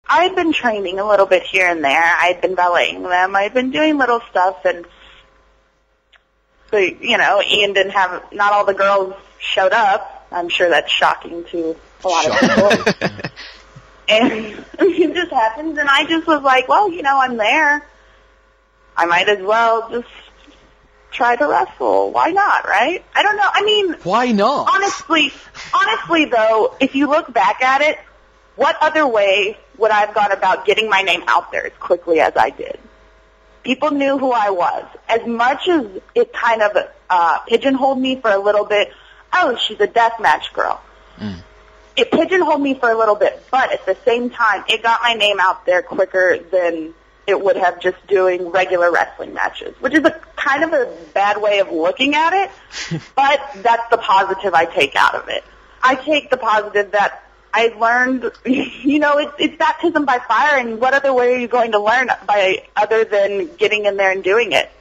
I had been training a little bit here and there. I had been valeting them. I had been doing little stuff, and so, you know, Ian didn't have, not all the girls showed up. I'm sure that's shocking to a lot of people. And it just happens, and I just was like, well, you know, I'm there. I might as well just try to wrestle. Why not, right? I don't know. I mean, why not? Honestly, though, if you look back at it, what other way would I have gone about getting my name out there as quickly as I did? People knew who I was. As much as it kind of pigeonholed me for a little bit, oh, she's a deathmatch girl. Mm. It pigeonholed me for a little bit, but at the same time, it got my name out there quicker than it would have just doing regular wrestling matches, which is a kind of a bad way of looking at it, but that's the positive I take out of it. I take the positive that I learned, you know, it's baptism by fire, and what other way are you going to learn by other than getting in there and doing it?